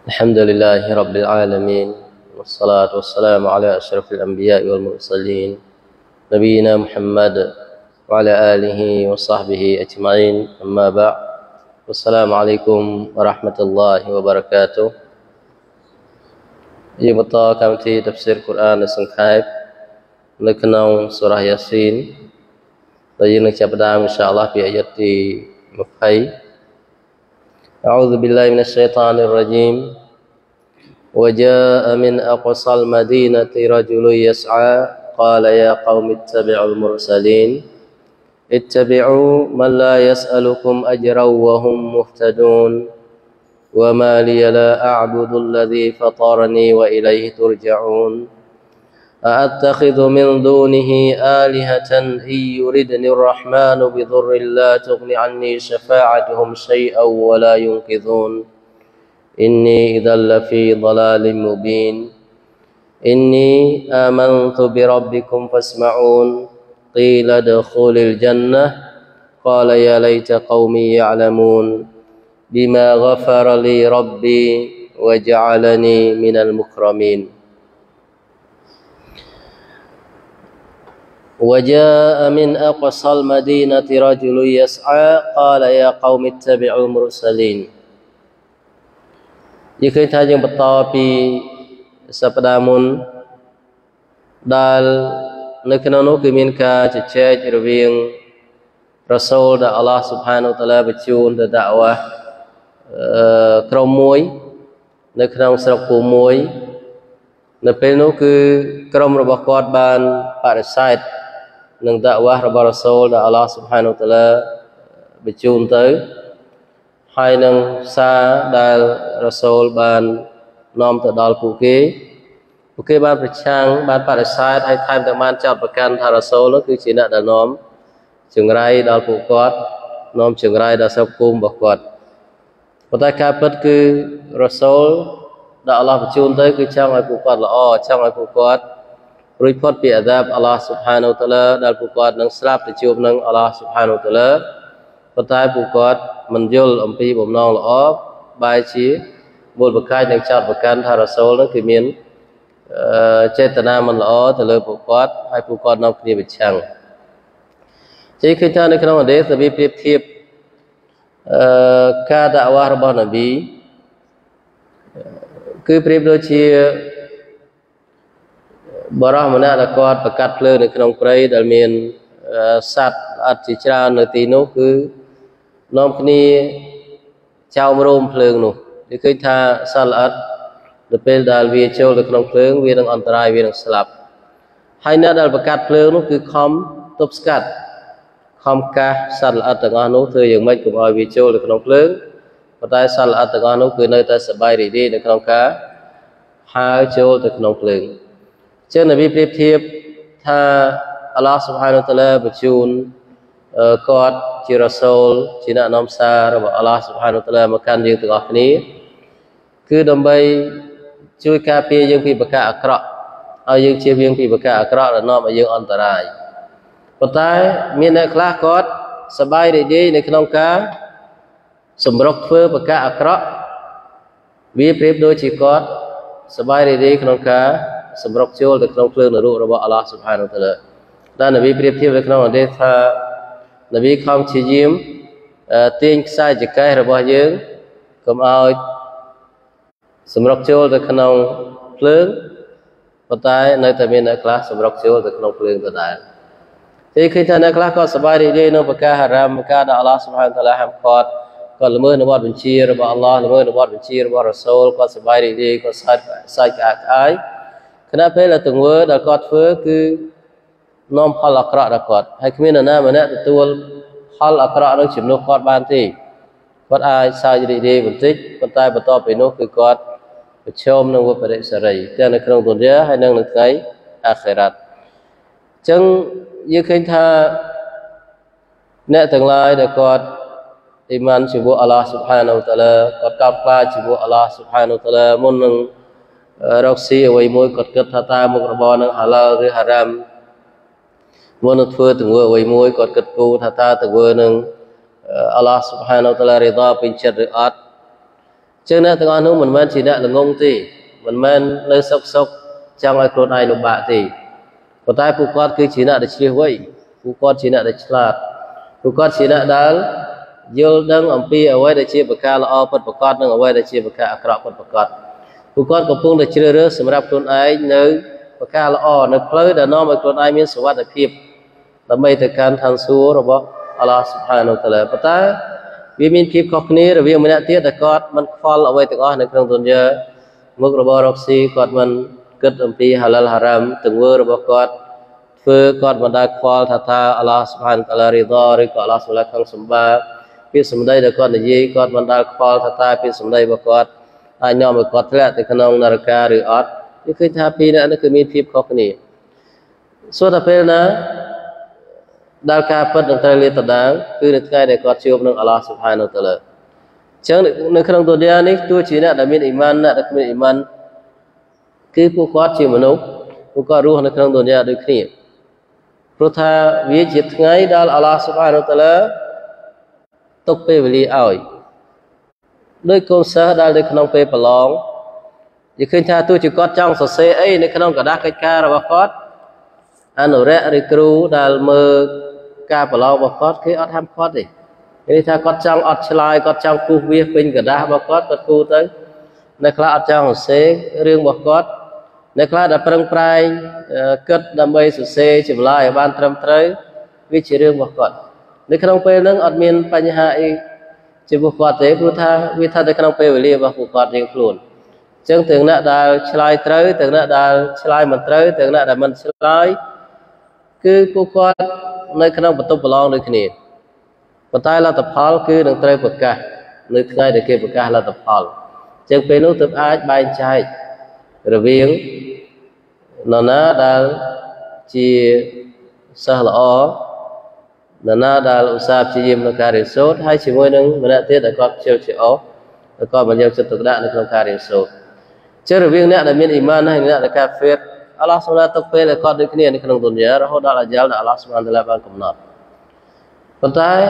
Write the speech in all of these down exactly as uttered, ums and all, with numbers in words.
الحمد لله رب العالمين والصلاة والسلام على أشرف الأنبياء والمرسلين نبينا محمد وعلى آله وصحبه أجمعين أما بعد والسلام عليكم ورحمة الله وبركاته យើងបន្តកម្មវិធី Tafsir Quran នៅសង្ខេបនៅក្នុង Surah Yasin ដែលយើងនឹងចាប់ផ្ដើម Inshallah ពីអាយ៉ាតទី 20 أعوذ بالله من الشيطان الرجيم وجاء من أقصى المدينة رجل يسعى قال يا قوم اتبعوا المرسلين اتبعوا من لا يسألكم أجرا وهم مهتدون وما لي لا أعبد الذي فطرني وإليه ترجعون أأتخذ من دونه آلهة إن يردني الرحمن بضر لا تغن عني شفاعتهم شيئا ولا ينقذون إني إذا لفي ضلال مبين إني آمنت بربكم فاسمعون قيل ادخل الجنة قال يا ليت قومي يعلمون بما غفر لي ربي وجعلني من المكرمين وجاء من أقصى المدينة رجل يسعى قال يا قوم اتبعوا المرسلين យើងឃើញថាយើងបន្តពីសប្តាហ៍មុនដែលនៅក្នុងនោះគឺមានការជជែករវាងរ៉ាសូលដែលអល់ឡោះស៊ុបហានូវតាឡាបញ្ជូនទៅដាវ៉ាក្រុមមួយនៅក្នុងស្រុកភូមិមួយនៅពេលនោះគឺក្រុមរបស់គាត់បានបដិសេធនឹងដាវ៉ារបស់រ៉ាសូលដែលអល់ឡោះស៊ុបហានូវតាឡាបញ្ជូនទៅហើយនឹងសារដែលរ៉ាសូលបាននាំទៅដល់ពួកគេពួកគេបានប្រឆាំងបានបដិសេធហើយថែមទាំងបានចោទប្រកាន់ថារ៉ាសូលនោះគឺជាអ្នកដែលនាំចង្រៃដល់ពួកគាត់នាំចង្រៃដល់ស្រុកភូមិរបស់គាត់ប៉ុន្តែការពិតគឺរ៉ាសូលដែលអល់ឡោះបញ្ជូនទៅគឺចង់ឲ្យពួកគាត់ល្អចង់ឲ្យពួកគាត់រួចផុតពីអាដាបអល់ឡោះស៊ុបហានូវតាឡាដែលពួកគាត់នឹងស្លាប់ទៅជួបនឹងអល់ឡោះស៊ុបហានូវតាឡាប៉ុន្តែពួកគាត់មិនយល់អំពីបំណងល្អបែរជាមូលបកាយនឹងចោទប្រកាន់ថារ៉ាសូលនោះគឺមានចេតនាមិនល្អទៅលើពួកគាត់ហើយពួកគាត់នាំគ្នាប្រឆាំងជាឃើញថានៅក្នុងហឌីសនប៊ីប្រៀបធៀបអឺការដាវ៉ារបស់នប៊ីគឺប្រៀបដូចជាបរិះម្នាក់ដែលគាត់ប្រកាត់ភ្លើងនៅក្នុងព្រៃដែលមានសត្វល្អិតជាច្រើននៅទីនោះគឺនាំគ្នាចោមរោមភ្លើងនោះគេឃើញថាសត្វល្អិតទៅពេលដែលវាចូលទៅក្នុងភ្លើងវានឹងអន្តរាយវានឹងស្លាប់ហើយអ្នកដែលប្រកាត់ភ្លើងនោះគឺខំទប់ស្កាត់ខំកាសសត្វល្អិតទាំងអស់នោះធ្វើយ៉ាងម៉េចកុំឲ្យវាចូលទៅក្នុងភ្លើងប៉ុន្តែសត្វល្អិតទាំងអស់នោះគឺនៅតែសប្បាយរីករាយនៅក្នុងការហើរចូលទៅក្នុងភ្លើងចឹងនប៊ីប្រៀបធៀបថាអល់ឡោះស៊ុបហានូវតាឡាបញ្ជូនគាត់ជារ៉ាសូលជាអ្នកនាំសាររបស់អល់ឡោះស៊ុបហានូវតាឡាមកកាន់យើងទាំងអស់គ្នាគឺដើម្បីជួយការពារយើងពីបកាអាក្រក់ឲ្យយើងជៀសវាងពីបកាអាក្រក់ដែលនាំឲ្យយើងអន្តរាយប៉ុន្តែមានអ្នកខ្លះគាត់សប្បាយរីករាយនៅក្នុងការសម្រុកធ្វើបកាអាក្រក់វាប្រៀបដូចជាគាត់សប្បាយរីករាយក្នុងការសម្រុកចូលទៅក្នុងភ្លើងនរករបស់អល់ឡោះស៊ុបហានូវតាឡាដែលនប៊ីប្រៀបធៀបនៅក្នុងហឌីសថានប៊ីខំព្យាយាមទាញខ្សែចង្កេះរបស់យើងកុំឲ្យសម្រុកចូលទៅក្នុងភ្លើងប៉ុន្តែនៅតែមានអ្នកខ្លះសម្រុកចូលទៅក្នុងភ្លើងដដែលទេឃើញថាអ្នកខ្លះក៏សប្បាយរីករាយនៅប្រការហារ៉ាមប្រការដែលអល់ឡោះស៊ុបហានតាឡាហាមឃាត់ក៏ល្មើសនៅវត្តបញ្ជារបស់អល់ឡោះល្មើសនៅវត្តបញ្ជារបស់រ៉ាសូលក៏សប្បាយរីករាយក៏សាច់សាច់ក្អាកក្អាយខណៈពេលដែលទង្វើដែលគាត់ធ្វើគឺនាំផលអាក្រក់ដល់គាត់ហើយគ្មាននរណាម្នាក់ទទួលផលអាក្រក់នឹងជំនួសគាត់បានទេគាត់អាចសើចរីករាយបន្តិចប៉ុន្តែបន្ទាប់ពីនោះគឺគាត់ប្រឈមនឹងវិបរិសរីទាំងនៅក្នុងទុនយ៉ាហើយនិងនៅថ្ងៃអាខិរ៉ាត់អញ្ចឹងយើងឃើញថាអ្នកទាំងឡាយដែលគាត់អ៊ីម៉ានជាមួយអល់ឡោះស៊ុបហានូវតាឡាគាត់កោតខ្លាចជាមួយអល់ឡោះស៊ុបហានូវតាឡាមុននឹងរកស៊ីអ្វីមួយគាត់គិតថាតើមុខរបរនឹងហាឡាលឬហារ៉ាមមុននឹងធ្វើទង្វើអ្វីមួយគាត់គិតគូរថាតើទង្វើនឹងអល់ឡោះស៊ុបហានូវតាឡារីដាពេញចិត្តឬអត់ chứ nữa từng anh mình men chỉ nè là ngông thì mình men nơi sốc sốc trong ai con ai nộp bạ thì còn tai phụ con cứ chỉ nè để chia vậy phụ con chỉ nè để chặt phụ con chỉ nè đã vô đăng ông pi ở đây để chia bậc cao là o bậc bậc con đang ở đây để chia bậc cao ở cọ bậc bậc con phụ con có phương để chia rứa sầm rạp con ai nơi bậc cao là o nơi phơi để nó mà con ai miễn sự vật để kịp làm mấy thời gian thằng xúa rồi bó Allah subhanahu wa ta'ala bắt ta vì mình kịp học ní rồi vì mình đã tiết để con mình fall ở đây từng ở nơi trong tuần giờ mức rồi bó rọc si con mình kết ông pi halal haram từng vơ rồi bó con phơi con mình đã fall thà thà Allah subhanahu wa ta'ala ridha rồi có Allah subhanahu khang sum ba phía sum đây là con là gì con mình đã fall thà thà phía sum đây bó con ai nhau mà con thế là từ khăn ông naraka rồi ớt như khi thà pi nữa nó cứ mình kịp học ní số thà phê nữa đào ca phật đồng thời liên tục đáng cứ được ngay để có chiêu nâng Allah subhanahu wa ta'ala chẳng nơi khăn tuần dia này tôi chỉ là đã biết iman đã biết iman cứ phụ quát chiêu mà nấu phụ quát ruh nơi khăn tuần dia được kia protha viết chít ngay đào Allah subhanahu wa ta'ala tục pe veli ỏi đôi công sở đào đôi khăn pe palong vì khi cha tôi chỉ có trong sổ xe ấy nơi khăn cả đá cái ca rồi bác anh ở đây rồi kêu đào mơ ca bà lo bà cót cái ót ham cót đi cái tha cót trong ót slide cót trong khu viết bên cả đá bà cót cót khu tới nơi khác ót trong xe riêng bà cót nơi khác đã prang prai cất đam mê sửa xe chụp lại ban trầm tới viết chỉ riêng bà cót nơi khác pe nâng ót miền panh hai chụp bà cót thế bữa tha viết tha nơi khác pe về liền bà cót riêng luôn chẳng tưởng nãy đã slide tới tưởng nãy đã slide mình tới tưởng nãy đã mình slide cứ cô con nơi khả năng bắt đầu belong nơi kia, bắt tay là tập hal cứ đừng chơi bậc cả, nơi ngay để kia bậc cả là tập hal, chẳng phải lúc tập ai bay chạy, rồi viếng, nó na đã chỉ sah lõ, nó na đã usap chỉ im nó cari sốt, hay chỉ mỗi nâng mình đã tiết đã có chiều chiều, đã có bao nhiêu chất thực đạn nó cari sốt, chứ rồi viếng nè là miền iman hay nè là cà phê Allah subhanahu wa ta'ala le qad dikni ni kana dunya rahu dal ajal da Allah subhanahu wa ta'ala ban kumnat pantai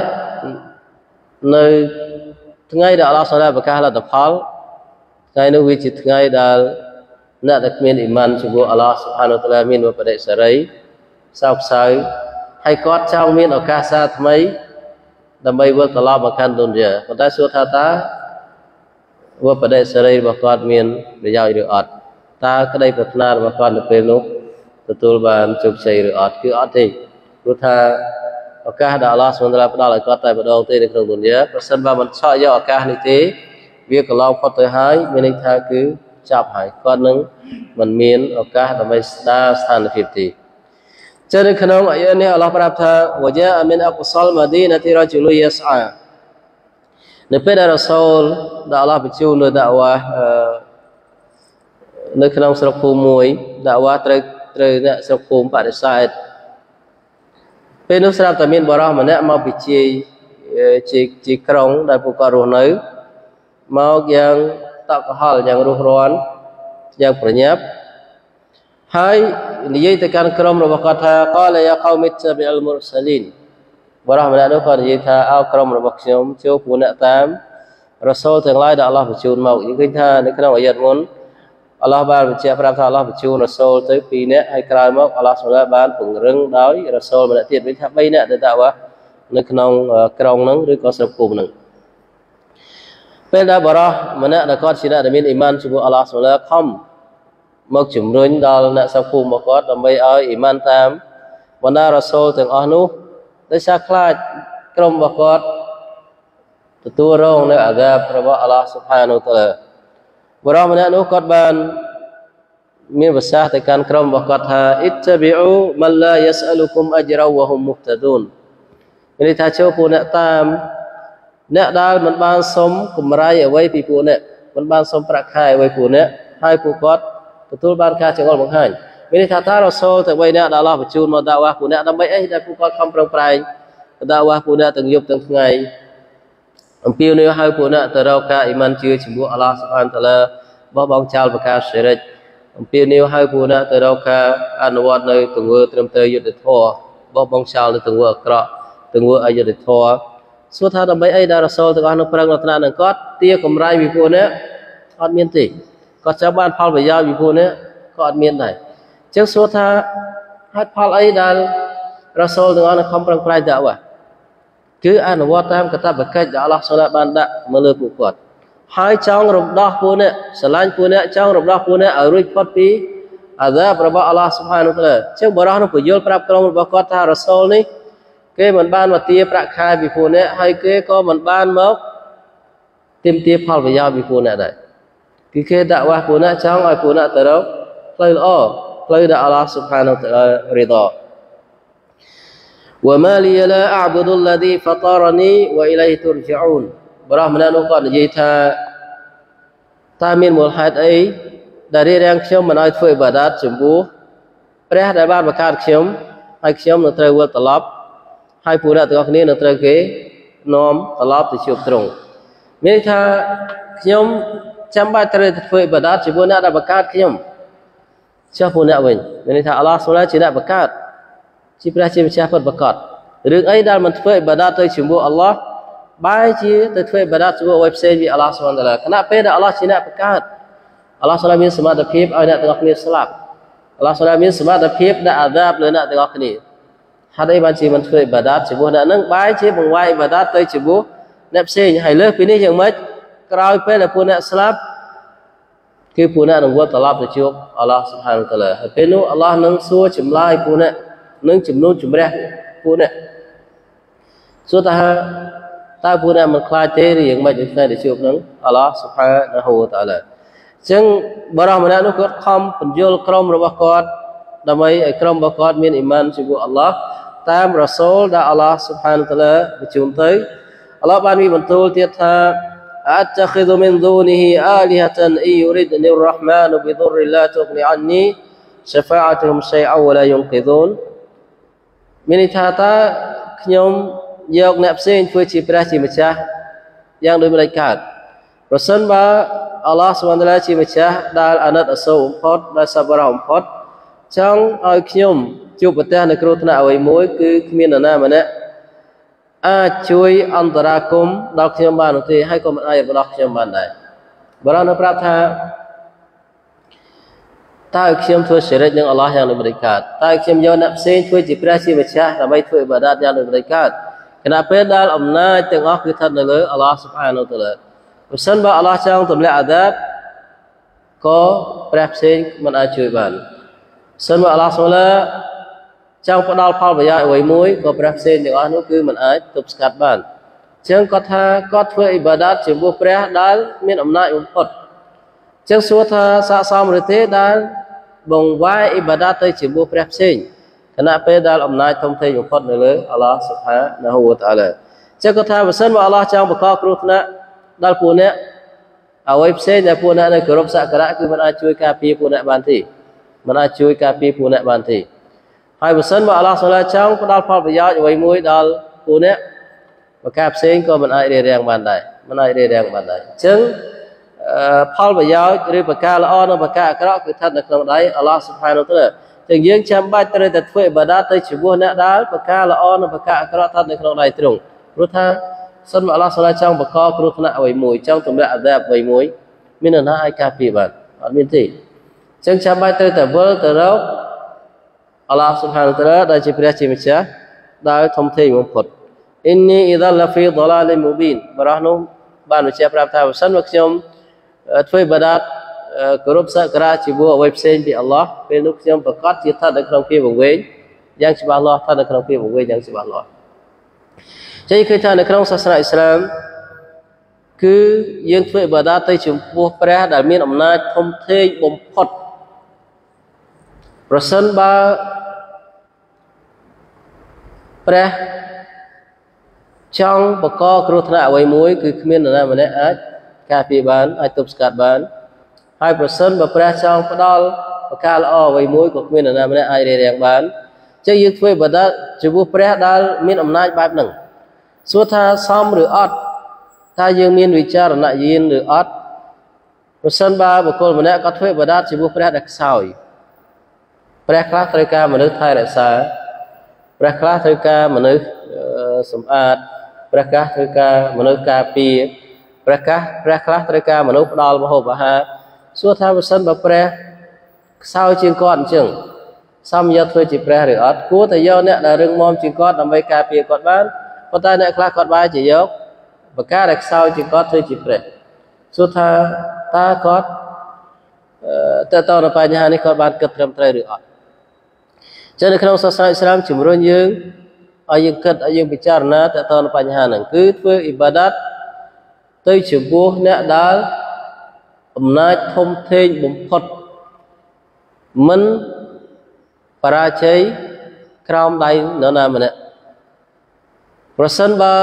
nơiថ្ងៃដែល Allah subhanahu wa ta'ala ប្រកាសលទ្ធផលថ្ងៃនោះវាជាថ្ងៃដែលអ្នកដែលគ្មានអ៊ីម៉ានចំពោះ Allah subhanahu wa ta'ala មានបដិសេរីសោកសៅហើយគាត់ចង់មានឱកាសថ្មីដើម្បីវិលត្រឡប់មកកាន់ឌុនយ៉ាប៉ុន្តែសួរថាតើវបដិសេរីរបស់គាត់មានប្រយោជន៍ឬអត់តើក្តីប្រាថ្នារបស់គាត់នៅពេលនោះទទួលបានជោគជ័យឬអត់គឺអត់ទេព្រោះថាឱកាសដែលអល់ឡោះសុបហានតាឡាផ្ដល់ឲ្យគាត់តែម្ដងទេនៅក្នុងឌុនយ៉ាប្រសិនបើមិនឆក់យកឱកាសនេះទេវាកន្លងផុតទៅហើយមានន័យថាគឺចាប់ហើយគាត់នឹងមិនមានឱកាសដើម្បីស្ដារស្ថានភាពទេចឹងនៅក្នុងអាយ៉ានេះអល់ឡោះប្រាប់ថាវជាអមីនអកសលម៉ាឌីណាទីរ៉ាជូលូយ៉ាស្អានៅពេលដែលរ៉ាស៊ូលដែលអល់ឡោះបញ្ជូននៅដាវ៉ានៅក្នុងស្រុកភូមិមួយដាវ៉ាត្រូវត្រូវអ្នកស្រុកភូមិបដិសេធពេលនោះស្រាប់តែមានបរិះម្នាក់មកពីជាជាជាក្រុងដែលពួកគាត់រស់នៅមកយ៉ាងតក់កុហលយ៉ាងរស់រាន់យ៉ាងប្រញាប់ហើយនិយាយទៅកាន់ក្រុមរបស់គាត់ថាកលយ៉ាកោមិតប៊ីអលមុរសាលីនបរិះម្នាក់នោះគាត់និយាយថាអោក្រុមរបស់ខ្ញុំចូលពួកអ្នកតាមរ៉ាស៊ូលទាំងឡាយដែលអល់ឡោះបញ្ជូនមកយើងឃើញថានៅក្នុងអាយ៉ាតមុនអល់ឡោះបានបញ្ជាក់ប្រាប់ថាអល់ឡោះបញ្ជូនរ៉ាស៊ូលទៅពីរនាក់ហើយក្រោយមកអល់ឡោះសុបហានបានពង្រឹងដោយរ៉ាស៊ូលម្នាក់ទៀតវិញថាបីនាក់ទៅតាវ៉ានៅក្នុងក្រុងហ្នឹងឬក៏ស្រុកភូមិហ្នឹងពេលដែលបរិះម្នាក់ដែលគាត់ជាអ្នកដែលមានអ៊ីម៉ានជាមួយអល់ឡោះសុបហានខំមកជំរុញដល់អ្នកស្រុកភូមិរបស់គាត់ដើម្បីឲ្យអ៊ីម៉ានតាមបណ្ដារ៉ាស៊ូលទាំងអស់នោះដោយសារខ្លាចក្រុមរបស់គាត់ទទួលរងនៅអាហ្សាបរបស់អល់ឡោះសុបហានតាឡាបរិះម្នាក់នោះគាត់បានមានប្រសាសន៍ទៅកាន់ក្រុមរបស់គាត់ថាអ៊ីតប៊ីអ៊ូម៉ាឡាយ៉ាសអលុគុមអជ្រវ៉ាហុមមុហ្តាឌូនមានន័យថាចូលពួកអ្នកតាមអ្នកដែលមិនបានសុំកម្រៃអ្វីពីពួកអ្នកមិនបានសុំប្រាក់ខែអ្វីពួកអ្នកហើយពួកគាត់ទទួលបានការចង្អុលបង្ហាញមានន័យថាតើរ៉ាស៊ូលទៅបីអ្នកដែលអល់ឡោះបញ្ជូនមកដាវ៉ាពួកអ្នកដើម្បីអីដែលពួកគាត់ខំប្រឹងប្រែងដាវ៉ាពួកអ្នកទាំងយប់ទាំងថ្ងៃអំពាវនាវឲ្យពួកអ្នកទៅរកការអ៊ីម៉ានជឿជាមួយអល់ឡោះស៊ុបហានតាឡាបោះបង់ចោលប្រការសេរីអំពាវនាវឲ្យពួកអ្នកទៅរកការអនុវត្តនៅទង្វើត្រឹមត្រូវយុត្តិធម៌បោះបង់ចោលនៅទង្វើអាក្រក់ទង្វើអយុត្តិធម៌សួរថាដើម្បីអីដែលរសូលទាំងអស់នៅប្រឹងរតនានឹងគាត់ទាកម្រៃពីពួកនេះអត់មានទេគាត់ចាំបានផលប្រយោជន៍ពីពួកនេះក៏អត់មានដែរអញ្ចឹងសួរថាហេតុផលអីដែលរសូលទាំងអស់នៅខំប្រឹងប្រែងដាក់វ៉ាគឺអនុវត្តតាមកតបកិច្ចដែលអល់ឡោះសូឡាបានដាក់មកលើពួកគាត់ហើយចង់រំដោះពួកនេះស្រឡាញ់ពួកនេះចង់រំដោះពួកនេះឲ្យរួចផុតពីអាហ្សាបរបស់អល់ឡោះស៊ុបហានតាឡាអញ្ចឹងបរិះនោះពន្យល់ប្រាប់ក្រុមរបស់គាត់ថារសូលនេះគេមិនបានមកទាប្រាក់ខែពីពួកនេះហើយគេក៏មិនបានមកទាមទារផលប្រយោជន៍ពីពួកនេះដែរគឺគេដាក់វ៉ាពួកនេះចង់ឲ្យពួកនេះទៅរកផ្លូវល្អផ្លូវដែលអល់ឡោះស៊ុបហានតាឡារីដោوما لي لا أعبد الذي فطرني وإليه ترجعون បរិះម្នាក់នោះគាត់និយាយថាតើមានមូលហេតុអីដែលរារាំងខ្ញុំមិនឲ្យធ្វើអ៊ីបាដាតចំពោះព្រះដែលបានបង្កើតខ្ញុំហើយខ្ញុំនឹងត្រូវវិលត្រឡប់ហើយពួកអ្នកទាំងអស់គ្នានឹងត្រូវគេនាំត្រឡប់ទៅជួបទ្រង់មានន័យថាខ្ញុំចាំបាច់ត្រូវធ្វើអ៊ីបាដាតចំពោះអ្នកដែលបង្កើតខ្ញុំចុះពួកអ្នកវិញមានន័យថាអល់ឡោះសូឡាជាអ្នកបង្កើតជាព្រះជាម្ចាស់ពិតប្រាកដរឿងអីដែលមិនធ្វើអ៊ីបាដាតទៅជាមួយអល់ឡោះបែរជាទៅធ្វើអ៊ីបាដាតជាមួយអ្វីផ្សេងពីអល់ឡោះស៊ុបហានតាឡាខណៈពេលដែលអល់ឡោះជាអ្នកបង្កើតអល់ឡោះសូឡាមានសមត្ថភាពឲ្យអ្នកទាំងអស់គ្នាស្លាប់អល់ឡោះសូឡាមានសមត្ថភាពដាក់អាដាបលើអ្នកទាំងអស់គ្នាហេតុអីបានជាមិនធ្វើអ៊ីបាដាតជាមួយអ្នកហ្នឹងបែរជាបង្វែរអ៊ីបាដាតទៅជាមួយអ្នកផ្សេងហើយលើសពីនេះយ៉ាងម៉េចក្រោយពេលដែលពួកអ្នកស្លាប់គឺពួកអ្នកនឹងវិលត្រឡប់ទៅជួបអល់ឡោះស៊ុបហានតាឡាហើយពេលនោះអល់ឡោះនឹងសួរចម្លើយពួកអ្នកនឹងចំនួនជំរះពួកអ្នកសួរថាតើពួកអ្នកមិនខ្លាចទេឬយ៉ាងម៉េចនៅថ្ងៃដែលជួបនឹងអល់ឡោះស៊ុបហានហូវតាឡាអញ្ចឹងបរិះម្នាក់នោះគាត់ខំបញ្យល់ក្រុមរបស់គាត់ដើម្បីឲ្យក្រុមរបស់គាត់មានអ៊ីម៉ានជាមួយអល់ឡោះតាមរ៉ាសូលដែលអល់ឡោះស៊ុបហានតាឡាបញ្ជូនទៅអល់ឡោះបានមានបន្ទូលទៀតថាអតខិឌុមីនឌូនីហ៊ីអាលីហតានអ៊ីយូរីដនីររ៉ហ្មានបិឌុរឡាតុកនីអាននីشفاعتهم شيئا ولا ينقذون មានន័យថាតើខ្ញុំយកអ្នកផ្សេងធ្វើជាព្រះជាម្ចាស់យ៉ាងដូចម្តេចកើតប្រសិនបើអល់ឡោះស៊ុបហានតាឡាជាម្ចាស់ដែលអាណិតអាសូរបំផុតដែលសប្បុរសបំផុតចង់ឲ្យខ្ញុំជួបប្រទះនៅគ្រោះថ្នាក់អ្វីមួយគឺគ្មាននរណាម្នាក់អាចជួយអន្តរាគមន៍ដល់ខ្ញុំបាននោះទេហើយក៏មិនអាចបដោះខ្ញុំបានដែរបរិះនៅប្រាប់ថាតើខ្ញុំធ្វើសិរិចនឹងអល់ឡោះយ៉ាងដូចម្តេចកើតតើខ្ញុំយកអ្នកផ្សេងធ្វើជាព្រះជាម្ចាស់ដើម្បីធ្វើអ៊ីបាដាតយ៉ាងដូចម្តេចកើតគណៈពេលដែលអំណាចទាំងអស់គឺស្ថិតនៅលើអល់ឡោះស៊ុបហានតាឡាប្រសិនបើអល់ឡោះចង់ទម្លាក់អាដាបក៏ព្រះផ្សេងមិនអាចជួយបានប្រសិនបើអល់ឡោះសូឡាចង់ផ្ដល់ផលប្រយោជន៍អ្វីមួយក៏ព្រះផ្សេងទាំងអស់នោះគឺមិនអាចទប់ស្កាត់បានអញ្ចឹងគាត់ថាគាត់ធ្វើអ៊ីបាដាតជាមួយព្រះដែលមានអំណាចបំផុតអញ្ចឹងសួរថាស័ក្តិសមឬទេដែលបង្វែរអ៊ីបាដាតទៅជាមួយព្រះផ្សេងខណៈពេលដែលអំណាចធំធេងបំផុតនៅលើអល់ឡោះស៊ុបហានហូវតាឡាអញ្ចឹងគាត់ថាបើសិនបើអល់ឡោះចង់បង្កគ្រោះថ្នាក់ដល់ពួកអ្នកអ្វីផ្សេងដែលពួកអ្នកនៅគោរពសក្ការៈគឺមិនអាចជួយការពារពួកអ្នកបានទេមិនអាចជួយការពារពួកអ្នកបានទេហើយបើសិនបើអល់ឡោះសូឡាចង់ផ្ដល់ផលប្រយោជន៍អ្វីមួយដល់ពួកអ្នកប្រការផ្សេងក៏មិនអាចរារាំងបានដែរមិនអាចរារាំងបានដែរអញ្ចឹងផលប្រយោជន៍ឬប្រការល្អនិងប្រការអាក្រក់គឺស្ថិតនៅក្នុងដៃអល់ឡោះស៊ុបហានតាឡាចឹងយើងចាំបាច់ត្រូវតែធ្វើអ៊ីបាដាតទៅជាមួយអ្នកដែលប្រការល្អនិងប្រការអាក្រក់ស្ថិតនៅក្នុងដៃទ្រង់ព្រោះថាសិនបើអល់ឡោះសូឡាចង់បង្កគ្រោះថ្នាក់អ្វីមួយចង់ទម្លាក់អាដាបអ្វីមួយមាននរណាអាចការពារបានអត់មានទេចឹងចាំបាច់ត្រូវតែវិលទៅរកអល់ឡោះស៊ុបហានតាឡាដែលជាព្រះជាម្ចាស់ដែលធំធេងបំផុតអ៊ីននីអ៊ីដាឡាហ្វីដឡាលីមូប៊ីនបរោះនោះបានបញ្ជាក់ប្រាប់ថាបើសិនបើខ្ញុំធ្វើអ៊ីបាដាតគោរពសក្ការៈជាមួយអ្វីផ្សេងពីអល់ឡោះពេលនោះខ្ញុំប្រកាសជាស្ថិតនៅក្នុងភាពវង្វេងយ៉ាងច្បាស់លាស់ស្ថិតនៅក្នុងភាពវង្វេងយ៉ាងច្បាស់លាស់ចឹងគឺថានៅក្នុងសាសនាអ៊ីស្លាមគឺយើងធ្វើអ៊ីបាដាតទៅចំពោះព្រះដែលមានអំណាចធំធេងបំផុតប្រសិនបើព្រះចង់បកកគ្រោះថ្នាក់អ្វីមួយគឺគ្មាននរណាម្នាក់អាចការពារបានអាចទប់ស្កាត់បានហើយប្រសិនបើព្រះចង់ផ្ដល់ប្រការល្អអ្វីមួយក៏គ្មាននរណាម្នាក់អាចរារាំងបានចឹងយើងធ្វើអ៊ីបាដាតចំពោះព្រះដែលមានអំណាចបែបហ្នឹងសួរថាសមឬអត់ថាយើងមានវិចារណញ្ញាណឬអត់ប្រសិនបើបុគ្គលម្នាក់គាត់ធ្វើអ៊ីបាដាតចំពោះព្រះដែលខ្សោយព្រះខ្លះត្រូវការមនុស្សថែរក្សាព្រះខ្លះត្រូវការមនុស្សសម្អាតព្រះកាសត្រូវការមនុស្សការពារព្រះកាសព្រះខ្លះត្រូវការមនុស្សផ្ដល់ម្ហូបអាហារសួរថាបើសិនបើព្រះខ្សោយជាងគាត់អញ្ចឹងសមយកធ្វើជាព្រះឬអត់គួរតែយកអ្នកដែលរឹងមាំជាងគាត់ដើម្បីការពារគាត់បានប៉ុន្តែអ្នកខ្លះគាត់បែរជាយកបកាដែលខ្សោយជាងគាត់ធ្វើជាព្រះសួរថាតើគាត់តើតើនៅបញ្ហានេះគាត់បានគិតត្រឹមត្រូវឬអត់ចឹងនៅក្នុងសាសនាអ៊ីស្លាមជំរុញយើងឲ្យយើងគិតឲ្យយើងពិចារណាតើតើនៅបញ្ហាហ្នឹងគឺធ្វើអ៊ីបាដាតទៅចំពោះអ្នកដែលអំណាចធំធេងបំផុតមិនបរាជ័យក្រោមដៃនរណាម្នាក់ប្រសិនបើ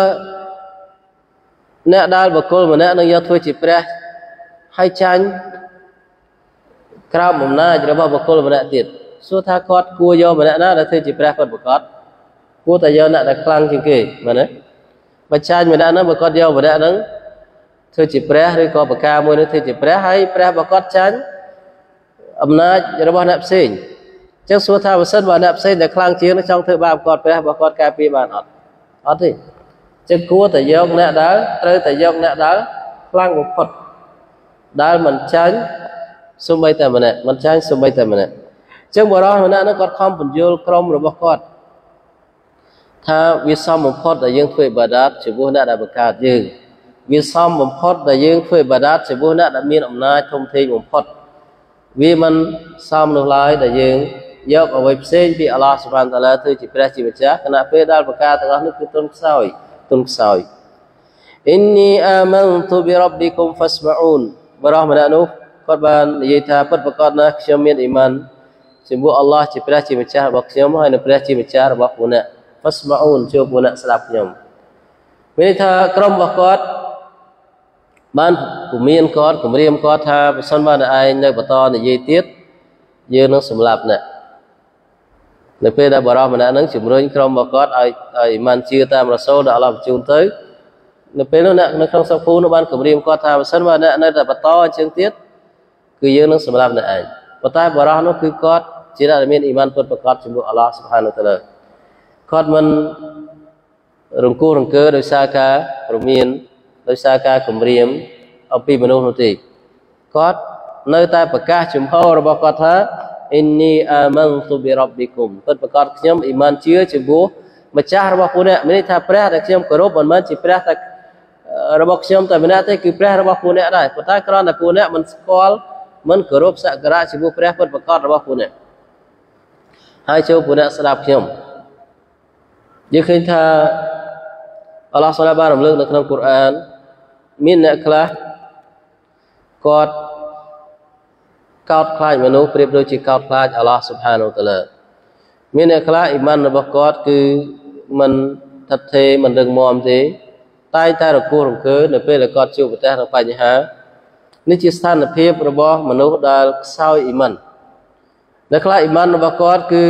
អ្នកដែលបុគ្គលម្នាក់នឹងយកធ្វើជាព្រះហើយចាញ់ក្រោមអំណាចរបស់បុគ្គលម្នាក់ទៀតសួរថាគាត់គួរយកម្នាក់ណាដែលធ្វើជាព្រះពិតប្រាកដគួរតែយកអ្នកដែលខ្លាំងជាងគេមែនទេបើចាញ់ម្នាក់ហ្នឹងបើគាត់យកម្នាក់ហ្នឹងធ្វើជាព្រះឬក៏បកាមួយនឹងធ្វើជាព្រះហើយព្រះបើគាត់ចាញ់អំណាចរបស់អ្នកផ្សេងអញ្ចឹងសួរថាបើសិនបើអ្នកផ្សេងដែលខ្លាំងជាងចង់ធ្វើបាបគាត់ព្រះបើគាត់ការពារបានអត់អត់ទេអញ្ចឹងគួរតែយកអ្នកដែលត្រូវតែយកអ្នកដែលខ្លាំងបំផុតដែលមិនចាញ់សូម្បីតែម្នាក់មិនចាញ់សូម្បីតែម្នាក់អញ្ចឹងបរិសុទ្ធម្នាក់ហ្នឹងគាត់ខំបញ្យល់ក្រុមរបស់គាត់ថាវាសមបំផុតដែលយើងធ្វើអ៊ីបាដាតចំពោះអ្នកដែលបង្កើតយើងវាសមបំផុតដែលយើងធ្វើអ៊ីបាដាតចំពោះអ្នកដែលមានអំណាចធំធេងបំផុតវាមិនសមនោះឡើយដែលយើងយកអ្វីផ្សេងពីអល់ឡោះស៊ុបហានតាឡាធ្វើជាព្រះជាម្ចាស់គណៈពេលដែលបង្កើតទាំងអស់នេះគឺទុនខ្សោយទុនខ្សោយអ៊ីននីអាម៉ានតុបិរ៉ប៊ីគុំហ្វាស្ម៉ាអ៊ូនបរិសុទ្ធម្នាក់នោះគាត់បាននិយាយថាពិតប្រាកដណាស់ខ្ញុំមានអ៊ីម៉ានចំពោះអល់ឡោះជាព្រះជាម្ចាស់របស់ខ្ញុំហើយនិងព្រះជាម្ចាស់របស់ពួកអ្នកហ្វាស្ម៉ាអ៊ូនជួយពួកអ្នកស្ដាប់ខ្ញុំមានន័យថាក្រុមរបស់គាត់បានពមៀនគាត់គម្រាមគាត់ថាបើសិនបើឯងនៅបន្តនិយាយទៀតយើងនឹងសម្លាប់អ្នកនៅពេលដែលបរិសុទ្ធម្នាក់ហ្នឹងជំរុញក្រុមរបស់គាត់ឲ្យឲ្យអ៊ីម៉ានជឿតាមរ៉ាសូលដែលអល់ឡោះបញ្ជូនទៅនៅពេលនោះអ្នកនៅក្នុងសង្ឃូនោះបានគម្រាមគាត់ថាបើសិនបើអ្នកនៅតែបន្តអញ្ចឹងទៀតគឺយើងនឹងសម្លាប់អ្នកឯងប៉ុន្តែបរិសុទ្ធនោះគឺគាត់ជាអ្នកដែលមានអ៊ីម៉ានពិតប្រាកដជាមួយអល់ឡោះស៊ុបហានតាឡាគាត់មិនរង្គោះរង្គើដោយសារការរមានដោយសារការគម្រាមអំពីមនុស្សនោះទេគាត់នៅតែប្រកាសជំហររបស់គាត់ថាអ៊ីននីអាម៉ានតុបិរ៉ប៊ីគុំពិតប្រាកដខ្ញុំអ៊ីម៉ានជឿចំពោះម្ចាស់របស់ពួកអ្នកមានន័យថាព្រះដែលខ្ញុំគោរពមិនមែនជាព្រះតែរបស់ខ្ញុំតែម្នាក់ទេគឺព្រះរបស់ពួកអ្នកដែរប៉ុន្តែគ្រាន់តែពួកអ្នកមិនស្គាល់មិនគោរពសក្ការៈចំពោះព្រះពិតប្រាកដរបស់ពួកអ្នកហើយចូលពួកអ្នកស្ដាប់ខ្ញុំយើងឃើញថាអល់ឡោះសុបហានបានរំលឹកនៅក្នុងកូរ៉ានមានអ្នកខ្លះគាត់កោតខ្លាចមនុស្សប្រៀបដូចជាកោតខ្លាចអល់ឡោះស៊ុបហានតាឡាមានអ្នកខ្លះអ៊ីម៉ានរបស់គាត់គឺមិនថិតថេរមិនរឹងមាំទេតែតែរគោះរង្គើនៅពេលដែលគាត់ជួបប្រទះនឹងបញ្ហានេះជាស្ថានភាពរបស់មនុស្សដែលខ្សោយអ៊ីម៉ានអ្នកខ្លះអ៊ីម៉ានរបស់គាត់គឺ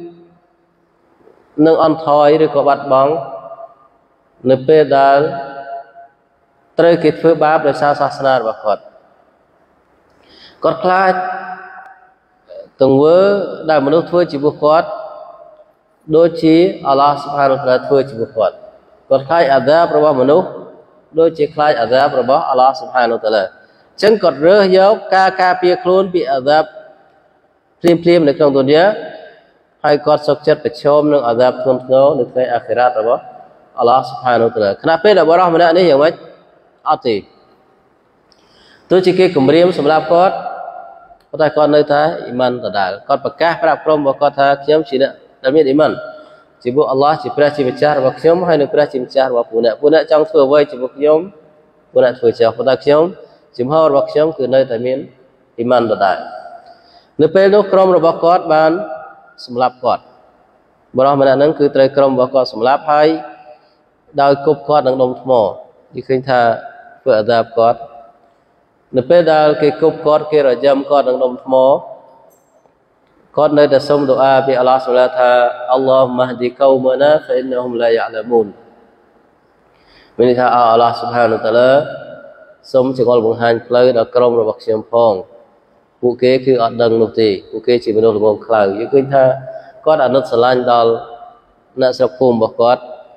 នឹងអន់ថយឬក៏បាត់បង់នៅពេលដែលត្រូវគេធ្វើបាបដោយសារសាសនារបស់គាត់គាត់ខ្លាចទង្វើដែលមនុស្សធ្វើចំពោះគាត់ដូចជាអល់ឡោះស៊ុបហានតាឡាធ្វើចំពោះគាត់គាត់ខ្លាចអាដាបរបស់មនុស្សដូចជាខ្លាចអាដាបរបស់អល់ឡោះស៊ុបហានតាឡាអញ្ចឹងគាត់រើសយកការការពារខ្លួនពីអាដាបភ្លាមភ្លាមនៅក្នុងទុនយ៉ាហើយគាត់សុខចិត្តប្រឈមនឹងអាដាបធ្ងន់ធ្ងរនៅថ្ងៃអាខិរ៉ាតរបស់អល់ឡោះស៊ុបហានតាឡាខណៈពេលដែលបរិសុទ្ធម្នាក់នេះយ៉ាងម៉េចអត់ទេទោះជាគេគម្រាមសម្រាប់គាត់ប៉ុន្តែគាត់នៅតែអ៊ីម៉ានដដែលគាត់ប្រកាសប្រាប់ក្រុមរបស់គាត់ថាខ្ញុំជាអ្នកដែលមានអ៊ីម៉ានជាមួយអល់ឡោះជាព្រះជាម្ចាស់របស់ខ្ញុំហើយនៅព្រះជាម្ចាស់របស់ពួកអ្នកពួកអ្នកចង់ធ្វើអ្វីជាមួយខ្ញុំពួកអ្នកធ្វើចោលប៉ុន្តែខ្ញុំជំហររបស់ខ្ញុំគឺនៅតែមានអ៊ីម៉ានដដែលនៅពេលនោះក្រុមរបស់គាត់បានសម្លាប់គាត់បរិសុទ្ធម្នាក់ហ្នឹងគឺត្រូវក្រុមរបស់គាត់សម្លាប់ហើយដោយគប់គាត់នឹងដុំថ្មនិយាយឃើញថាធ្វើអាដាបគាត់នៅពេលដែលគេគប់គាត់គេរយ៉ាំគាត់នឹងដុំថ្មគាត់នៅតែសុំដូអាពីអល់ឡោះស៊ុបហានថាអល់ឡោះម៉ាហ្ឌីកោមណាហ្វអ៊ីនណហ៊ុមឡាយ៉ាឡាមូនមានន័យថាអល់ឡោះស៊ុបហានតាឡាសូមចង្អុលបង្ហាញផ្លូវដល់ក្រុមរបស់ខ្ញុំផងពួកគេគឺអត់ដឹងនោះទេពួកគេជាមនុស្សល្ងងខ្លៅយើងឃើញថាគាត់អាណិតស្រឡាញ់ដល់អ្នកស្រុកភូមិរបស់គាត់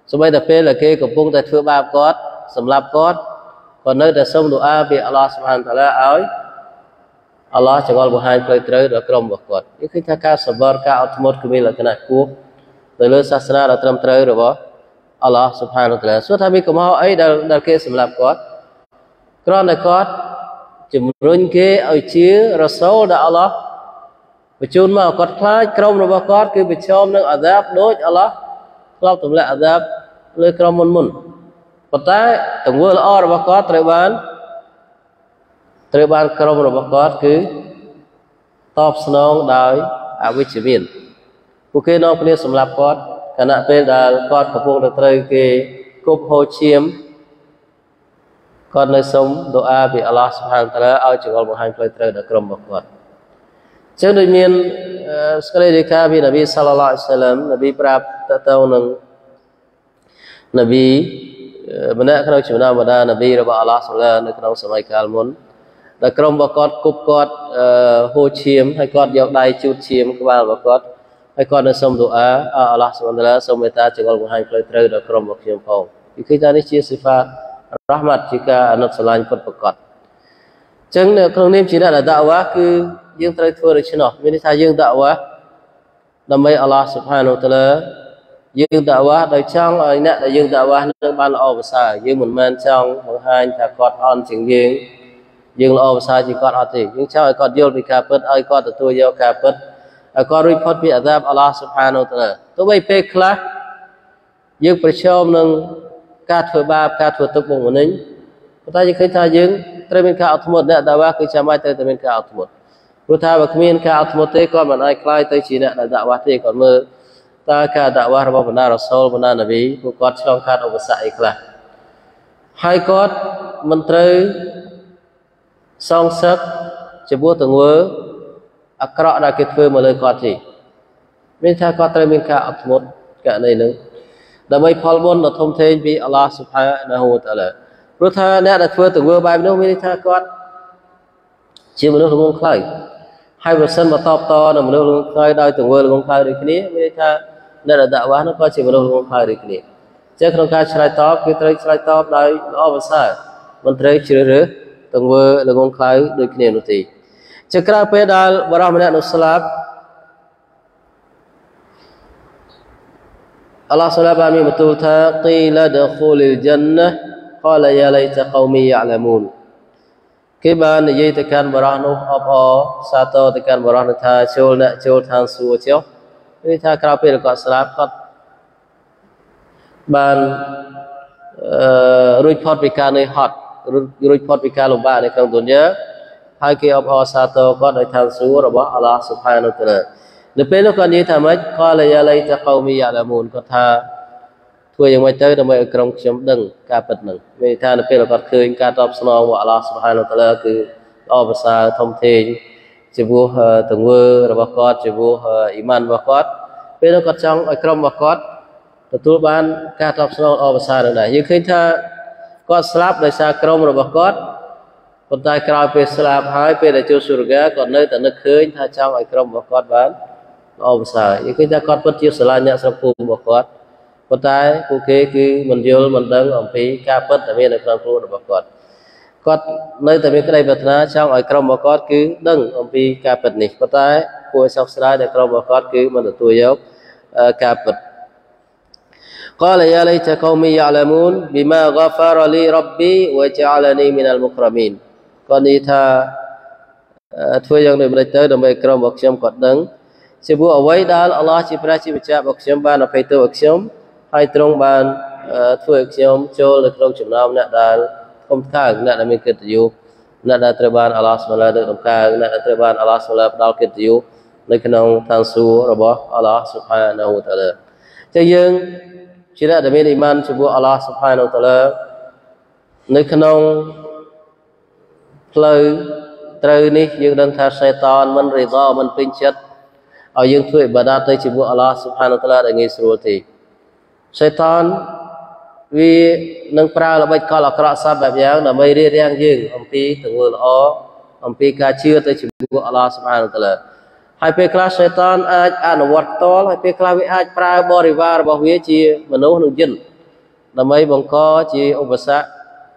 số bây giờ phê là cái của bung tại thưa ba cốt sầm lạp cốt còn nơi đã xong đồ a bị Allah subhanahu wa taala ơi Allah chẳng gọi bộ hai plei trời đã cầm vào cốt những khi ta ca sabar ca automot kami là cái này cua từ lối sát na đã trầm trời rồi bỏ Allah subhanahu wa taala suốt hai mươi câu hỏi ấy đã đã cái sầm lạp cốt còn này cốt chùm run cái ở chia Rasul đã Allah bị chôn mà cốt phá cầm rồi bỏ cốt cứ bị chôn năng azab đối Allah lao tụm lại azab lời cầm môn môn còn tại từng vừa là or bỏ cốt trời ban trời ban cầm rồi bỏ cốt cứ top snow đài à với chỉ miền ok nó phải sắm lạp cốt cái nào phải là cốt của vùng trời cái cúp hồ chiêm còn nơi sống doa bị Allah subhanahu wa taala ở chỗ một hai plei trời đã cầm vào cốt trước đây miền sekali dikah bi Nabi sallallahu alaihi wasallam Nabi prap tak tahu nang Nabi mana kalau cuma nama Nabi Rabbi Allah sallallahu alaihi wasallam samai kalmun đã cầm vào cốt cúp cốt hồ chiêm hay cốt dọc đai chút chiêm các bạn vào cốt hay cốt nơi sống doa Allah subhanahu wa taala sống người ta chỗ một hai plei trời đã cầm vào chiêm phong khi ta nói chia sifat rahmat jika anak selain pun pekat. Jangan kalau ni cina ada dakwah ke yang terakhir dari cina. Ini saya yang dakwah nama Allah Subhanahu Wa Taala. Yang dakwah dari cang ini ada yang dakwah dengan ban Allah besar. Yang menman cang menghai takut on cing yang yang Allah besar jika hati. Yang cang ikut jual bikapet, ikut tertua jual kapet, ikut report bi azab Allah Subhanahu Wa Taala. Tu baik peklah yang percaya denganการធ្វើបាបការធ្វើទុកបុកម្នេញប៉ុន្តែយើងឃើញថាយើងត្រូវមានការអត់ធ្មត់អ្នកដាវ៉ាគឺចាំបាច់ត្រូវតែមានការអត់ធ្មត់ព្រោះថាបើគ្មានការអត់ធ្មត់ទេគាត់មិនអាចខ្លាយទៅជាអ្នកដែលដាវ៉ាទេគាត់មើលតើការដាវ៉ារបស់បណ្ដារ៉ាសូលបណ្ដានប៊ីពួកគាត់ឆ្លងកាត់ឧបសគ្គអីខ្លះហើយគាត់មិនត្រូវសងសឹកចំពោះទង្វើអាក្រក់ដែលគេធ្វើមកលើគាត់ទេមានថាគាត់ត្រូវមានការអត់ធ្មត់ករណីហ្នឹងដើម្បីផលបុណ្យដ៏ធំធេងពីអល់ឡោះស៊ុបហានាហ៊ូវតាឡាព្រោះថាអ្នកដែលធ្វើទង្វើបែបនោះមានន័យថាគាត់ជាមនុស្សល្ងងខ្លៅហើយបើសិនមកតបតនឹងមនុស្សល្ងងខ្លៅដោយទង្វើល្ងងខ្លៅដូចគ្នាមានន័យថាអ្នកដែលដាក់វ៉ានោះក៏ជាមនុស្សល្ងងខ្លៅដូចគ្នាអញ្ចឹងក្នុងការឆ្លើយតបគឺត្រូវឆ្លើយតបដោយល្អប្រសើរមិនត្រូវជ្រើសរើសទង្វើល្ងងខ្លៅដូចគ្នានោះទេអញ្ចឹងក្រោយពេលដែលបរិះម្នាក់នោះស្លាប់Allah Subhanahu wa taala betul tha qila dakhulil jannah qala ya laita qaumi ya'lamun គេបាននិយាយទៅកាន់បរិះនោះអបអរសាទរទៅកាន់បរិះនោះថាចូលអ្នកចូលឋានសួគ៌ចុះគឺថាក្រោយពេលគាត់ស្លាប់គាត់បានអឺរួចផុតពីការនឿយហត់រួចផុតពីការលំបាកនៅក្នុងទុនយ៉ាហើយគេអបអរសាទរគាត់ដោយឋានសួគ៌របស់ Allah Subhanahu wa taalaនៅពេលនោះគាត់និយាយថាម៉េចក៏លាយាលៃតាកោមីយ៉ាឡាមូនគាត់ថាធ្វើយ៉ាងម៉េចទៅដើម្បីឲ្យក្រុមខ្ញុំដឹងការពិតហ្នឹងមានថានៅពេលគាត់ឃើញការតបស្នងរបស់អល់ឡោះស៊ុបហានវតាឡាគឺល្អប្រសើរធំធេងចំពោះទង្វើរបស់គាត់ចំពោះអ៊ីម៉ានរបស់គាត់ពេលនោះគាត់ចង់ឲ្យក្រុមរបស់គាត់ទទួលបានការតបស្នងល្អប្រសើរនឹងដែរយើងឃើញថាគាត់ស្លាប់ដោយសារក្រុមរបស់គាត់ប៉ុន្តែក្រោយពេលស្លាប់ហើយពេលដែលចូលសុរហ្គាគាត់នៅតែនឹកឃើញថាចង់ឲ្យក្រុមរបស់គាត់បានល្អប្រសើរយើងឃើញថាគាត់ពិតជាស្រឡាញ់អ្នកស្រុកភូមិរបស់គាត់ប៉ុន្តែពួកគេគឺមិនយល់មិនដឹងអំពីការពិតដែលមាននៅក្នុងខ្លួនរបស់គាត់គាត់នៅតែមានក្តីប្រាថ្នាចង់ឲ្យក្រុមរបស់គាត់គឺដឹងអំពីការពិតនេះប៉ុន្តែគួរឲ្យសោកស្ដាយដែលក្រុមរបស់គាត់គឺមិនទទួលយកការពិតقال يا ليت قومي يعلمون بما غفر لي ربي وجعلني من المكرمين គាត់និយាយថាធ្វើយ៉ាងដូចម្តេចទៅដើម្បីក្រុមរបស់ខ្ញុំគាត់ដឹងជាព្រោះអ្វីដែលអល់ឡោះជាព្រះជាម្ចាស់របស់ខ្ញុំបានអភ័យទោសឲ្យខ្ញុំហើយទ្រង់បានធ្វើឲ្យខ្ញុំចូលនៅក្នុងចំណោមអ្នកដែលធំកើងអ្នកដែលមានកិត្តិយសអ្នកដែលត្រូវបានអល់ឡោះស្មឡាលើកដំកើងអ្នកដែលត្រូវបានអល់ឡោះស្មឡាផ្ដល់កិត្តិយសនៅក្នុងឋានសួគ៌របស់អល់ឡោះស៊ុបហានាហ៊ូវតាឡាចឹងយើងជាអ្នកដែលមានអ៊ីម៉ានចំពោះអល់ឡោះស៊ុបហានាហ៊ូវតាឡានៅក្នុងផ្លូវត្រូវនេះយើងដឹងថាសៃតានមិនរីដមិនពេញចិត្តឲ្យយើងធ្វើអ៊ីបាដាតទៅជាមួយអល់ឡោះស៊ុបហានាហ៊ូវតាឡាដែលងាយស្រួលទេសៃតានវានឹងប្រើល្បិចកលអាក្រក់សត្វបែបយ៉ាងដើម្បីរារាំងយើងអំពីទង្វើល្អអំពីការជឿទៅជាមួយអល់ឡោះស៊ុបហានាហ៊ូវតាឡាហើយពេលខ្លះសៃតានអាចអនុវត្តតលហើយពេលខ្លះវាអាចប្រើបរិវាររបស់វាជាមនុស្សនិងយិន nằm ấy bằng có chỉ ông bà xã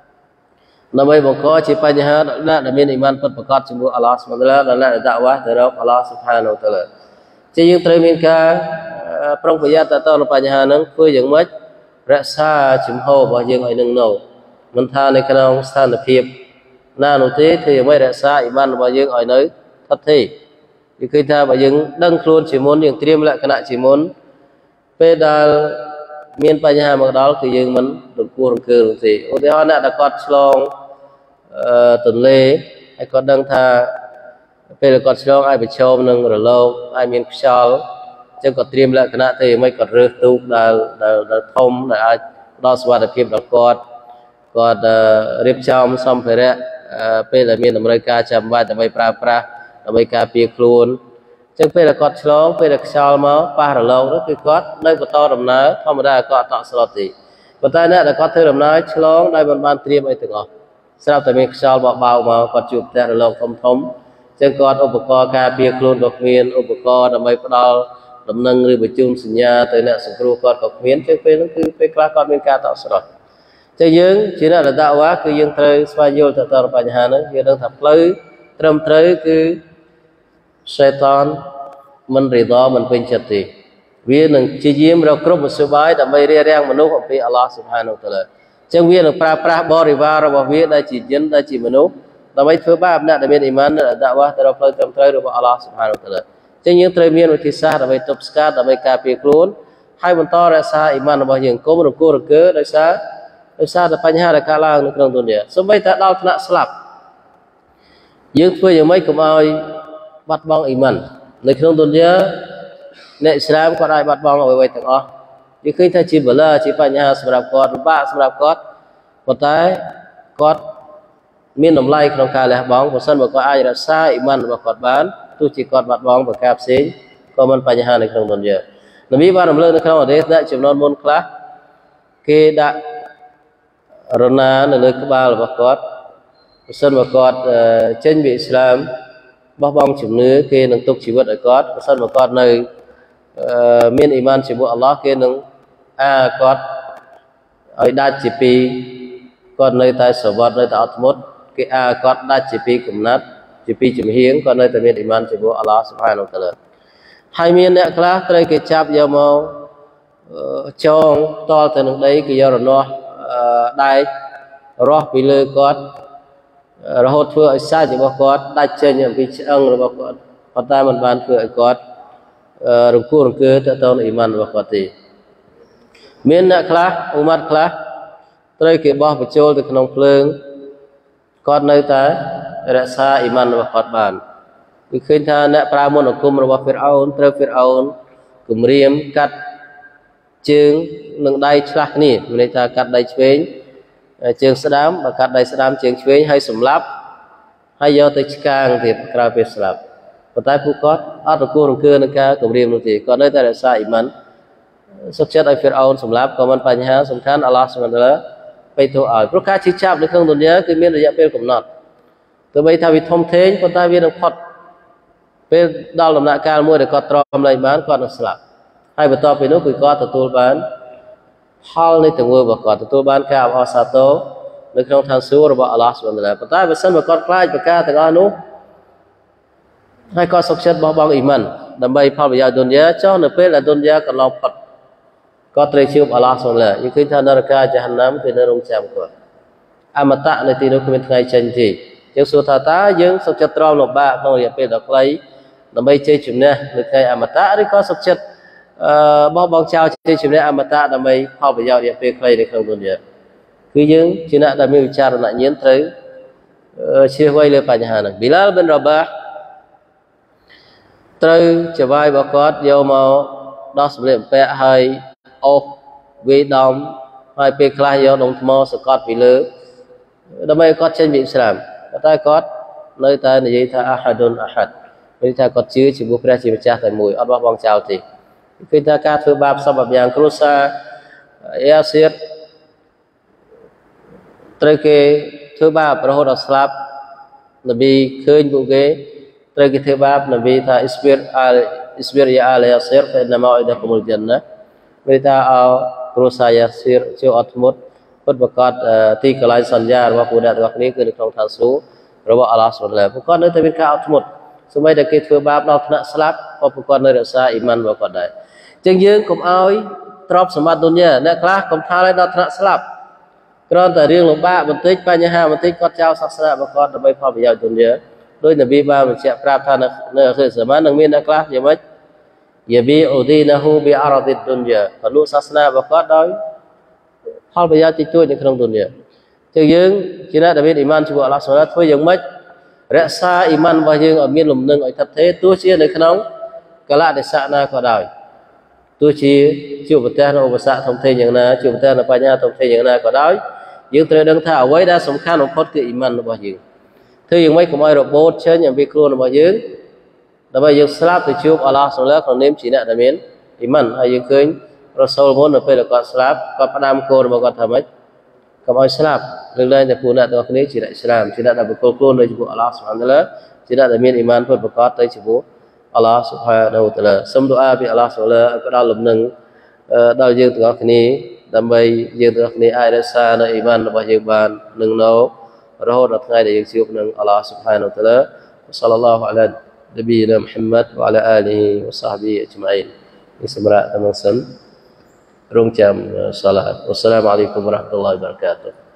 nằm ấy bằng có chỉ phải nhớ là là miền iman phật bậc cát chúng Allah subhanahu là là đạo quá từ đó Allah subhanahu wa taala chỉ những thời miền ca trong thời gian ta tao là phải nhớ nâng phơi những mất rẽ xa chìm hồ và những ai nâng nâu mình thaในขณะสถานเพียบน่าหนุนที่ที่ไม่รักษาอิมันว่ายังอ่อยน้อยทัดที่ยิ่งคือถ้าว่ายังดังครูนจิมุนยังเตรียมละขณะจิมุนเป็นดาลเมียนปัญหาเมื่อดาลคือยังมันดุกูรังเกินสิอุทิศน่ะตะกอดฉลองตุนเล่ไอ้กอดดังท่าเป็นกอดฉลองไอ้ไปชมหนึ่งหรือโลไอ้เมียนชอลจึงกอดเตรียมละขณะที่ไม่กอดเรือตุกดาลดาลดาลทมดาลดาลสวัสดิ์เพียบดาลกอดก็เรียบชอมซ้ำไปแล้วเป็นอะไรมีอเมริกาจำไว้แต่ไม่ปราบปราอเมริกาเปียกลูนจึงเป็นกอดฉลองเป็นชอลมาป้าหลงนั่นคือกอดได้ประตูดำน้ำธรรมดากอดต่อสลอติปัจจัยนี้แต่กอดเธอดำน้ำฉลองได้บรรบานเตรียมไว้ถึงอ๋อสำหรับแต่มีชอลเบาๆมากอดจูบแต่หลงทมทมจึงกอดอุปกรณ์การเปียกลูนดอกเมียนอุปกรณ์ทำไมประตูดำนังหรือประจุสัญญาแต่เนี่ยสังครูกอดดอกเมียนจึงเป็นนั่นคือเป็นกลากอดเป็นการต่อสลอตจะยังจีน่าระดับว่าคือยังเตยสวายโยต่อต่อปัญหานั้นยังต้องทับเลยเติมเตยคือชัยฏอนมันรีดอมันเป็นจิตติวิญญาณจียิ้มเราครบมันสบายแต่ไม่เรียแรงมนุษย์ของพี่อัลลอฮฺ سبحانه และ تعالى จังวิญญาณปราบปราบบริวารเราวิญญาณได้จียินได้จีมนุษย์แต่ไม่เถื่อบาปนะแต่เป็นอิมานระดับว่าแต่เราเพลิดเติมเตยเราบอกอัลลอฮฺ سبحانه และ تعالى จังยังเตยมีนวิธีศาสตร์แต่ไม่ตบสกัดแต่ไม่กาเปียกลุ้นให้มันต่อรักษาอิมานเราอย่างก้มรุกูรุกเกอรักษารักษาแต่ปัญหาในการล่างในครั้งตัวเนี้ยสมัยถ้าเราถนัดสลับยังเพื่อยังไม่กำเอาบัดบังอิมันในครั้งตัวเนี้ยในอิสลามก็ได้บัดบังเอาไว้ทั้งอ๋อยังเคยถ้าจีบเล่จีปัญหาสำหรับกอดบ้าสำหรับกอดพอตายกอดมีน้ำลายครั้งการแหละบังพอสั้นบอกว่าไอ้รักษาอิมันบอกกอดบ้านตู้จีกอดบัดบังบอกกาบสิงก็มันปัญหาในครั้งตัวเนี้ยนบีบ้านน้ำเลือดในครั้งวันเด็กนะจำนวนมนคลาเกดะรนาในเลือกบาลบอกกอดส่วนบอกกอดเช่นบิอิสลามบ้าบองจุ่มเนื้อเกนึงตุกชีวิตไอ้กอดส่วนบอกกอดในมีนอิมานชีวิตอัลลอฮ์เกนึงอากอดไอ้ได้จีปีกอดในใต้สวัสดิ์ในใต้อัตมดเกอากอดได้จีปีกุมนัดจีปีจุ่มเฮียงกอดในใต้มีนอิมานชีวิตอัลลอฮ์ سبحانه และ تعالى ให้มีนเนี่ยคลาสเลยเกจับยามเอาจองต่อแต่หนึ่งได้ก็ยอร์นอได้รอปีเลยกอดเราหดเพื่อไอ้ซาจิบกอดได้เจนอย่างพิจังหรือกอดพอตายมันบานเพื่อไอ้กอดรุ่งคู่รุ่งเกิดแต่ตอนอิมันบอกตีเมียนนักคลาอุมัดคลาตระเก็บบ่อไปโจลแต่ขนมเพลิงกอดในแต่รักษาอิมันบอกอดบานวิเคราะห์ท่านเนี่ยปรามณกุมระว่าฟิรเอาน์ตระฟิรเอาน์กุมเรียมกัดจึงหนึ่งได้ฉลาดนี่ในทางกัดได้เฉยเชิงสดามกัดได้สดามเชิงเฉยให้สมรับให้ยอดติดกลางติดกราบเป็นสลับพอตายผู้กอดอัตกูรุเกินนักการกุมเรียมนุ่งตีก่อนได้แต่รักษาอิมันสุขเจตไอฟิรเอาน์สมรับก็มันปัญหาสำคัญอัลลอฮฺสุบฮานะฮูวะตะอาลาไปตัวอ่อยเพราะการชิดชับในเครื่องดุนยาคือมีระยะเป็นกำหนดตัวใบทาวิทอมเทนพอตายเวียนพอดเป็นดาวลำหนักการมวยแต่กอดตรอมในบ้านกอดสลับให้ประตอบไปนู้นคือกอดตัวบ้านฮอลในตัวมือบอกกอดตัวบ้านแค่เอาซาโตในครั้งทางสู้ระบบอัลลอฮฺสุบฮานะฮูวะตะอาลาพอตายไปสั้นบอกกอดคล้ายประกาศแต่ก็นู้ให้กอดสุขเชิดบ่บังอิมันดำไปพาไปยาดุนยาเจ้าเนื้อเป็นและดุนยาก็ลองพัดก็เตรียมชื่ออัลลอฮฺสุบฮานะฮูวะตะอาลายิ่งขึ้นทางนรกาจะหันน้ำคือในโรงแรมก่อนอมตะในที่นู้นคือเป็นไงเช่นที่ยังสุดท้ายยังสุขเชิดตรอมหลบบ้าต้องเรียนเป็นดอกไม้ดำไปเจอจุดนี้ในไงอมตะหรือก็สุขเชิดบ่บางเจ้าเจอจุดนี้อมตะดำไปพาไปยาเรียนเป็นใครในครั้งดุนยาคือยังจีน่าดำมีวิจารณ์เย็นเถอะเชื่อไว้เลยปัญหาหนึ่งบิลาลเป็นรบะเตยจะไว้บอกกอดยาวมาดอสเบลเปะให้ออกวีดอมให้เปคลายยาวดงทมอสกอตไปเลยดำไมกอดเช่นบิอิสลามก็ได้กอดเลยแต่ในยี่ท่าอาฮัดุนอาฮัดในท่ากอดชื่อชิบุพระชิบจ้าแต่มวยอัลลอฮ์บางเจ้าที่คือท่าการถือบาปสำหรับอย่างครุษาเออาเซียตระเกถือบาปประหดสลับนบีเคยบุกเกตระเกถือบาปนบีท่าอิสเบียร์อัลอิสเบียร์ยาอัลเออาเซียร์เป็นนามอิดะกุมุลจันนะไม่ท่าเอาគ្រួសារយ៉ាស៊ីរជាអត់ធ្មត់ពិតប្រកបទីកន្លែងសន្យារបស់ពួកអ្នកទាំងអស់គ្នាគឺនៅក្នុងឋានសួគ៌របស់អល់ឡោះស៊ុបហានតាឡាពួកគាត់នៅតែមានការអត់ធ្មត់សូម្បីតែគេធ្វើបាបដល់ថ្នាក់ស្លាប់ក៏ពួកគាត់នៅរក្សាអ៊ីម៉ានរបស់គាត់ដែរអញ្ចឹងយើងកុំឲ្យទ្រព្យសម្បត្តិឌុនយ៉ាអ្នកខ្លះកុំថាឲ្យដល់ថ្នាក់ស្លាប់គ្រាន់តែរឿងលំបាកបន្តិចបញ្ហាបន្តិចគាត់ចោលសាសនារបស់គាត់ដើម្បីផលប្រយោជន៍ឌុនយ៉ាដោយនប៊ីបានបញ្ជាក់ប្រាប់ថានៅអាខិរសមាននឹងមានអ្នកខ្លះយ៉ាងម៉េចយាប៊ីអ៊ូឌីណាហ៊ូប៊ីអារ៉ាឌីឌុនយ៉ាបលុសាសនារបស់គាត់ដោយផលប្រយោជន៍តិចតួចនៅក្នុងឌុនយ៉ាចឹងយើងជាអ្នកដែលមានអ៊ីម៉ានជាមួយអល់ឡោះស៊ុបហានតាឡាធ្វើយ៉ាងម៉េចរក្សាអ៊ីម៉ានរបស់យើងឲ្យមានលំនឹងឲ្យថិតថេរទោះជានៅក្នុងកលៈទេសៈណាក៏ដោយទោះជាជួបប្រទះនៅឧបសគ្គធំធេងយ៉ាងណាជួបប្រទះនៅបញ្ហាធំធេងយ៉ាងណាក៏ដោយយើងត្រូវដឹងថាអ្វីដែលសំខាន់បំផុតគឺអ៊ីម៉ានរបស់យើងធ្វើយ៉ាងម៉េចកុំឲ្យរបូតចេញអំពីខ្លួនរបស់យើងដើម្បីយើងស្លាប់ទៅជួបអល់ឡោះស៊ុបហានតាឡាក្នុងនាមជាអ្នកដែលមានអ៊ីម៉ានហើយយើងឃើញរ៉ូសូលមុននៅពេលគាត់ស្លាប់គាត់ផ្ដាំកូនរបស់គាត់ថាម៉េចកុំឲ្យស្លាប់លើកលែងតែពួកអ្នកទាំងគ្នាជាអ្នកឥស្លាមជាអ្នកដែលប្រកល់ខ្លួនទៅជាមួយអល់ឡោះស៊ុបហានតាឡាជាអ្នកដែលមានអ៊ីម៉ានពិតប្រាកដទៅជាមួយអល់ឡោះស៊ុបហានតាឡាសូមឌូអាពីអល់ឡោះស៊ុបហានតាឡាផ្ដល់លំនឹងដល់យើងទាំងអស់គ្នាដើម្បីយើងទាំងអស់គ្នាអាចរក្សានៅអ៊ីម៉ានរបស់យើងបាននឹងនៅរហូតដល់ថ្ងៃដែលយើងជួបនឹងអល់ឡោះស៊ុបហានតាឡាសល្លឡោះអាឡាននប៊ីណាមុហമ്മദ វ៉ាអាឡាអាលីហ៊ីវ៉ាសាហ្ប៊ីអជ្ម៉ៃននេះសម្រាប់តាមសិនរងចាំសាឡាតអ៊ុសឡាមអាឡៃគុំវ៉ារ៉ាហ្មាតុលឡាហ៊ីវ៉ាបារកាតុហ៍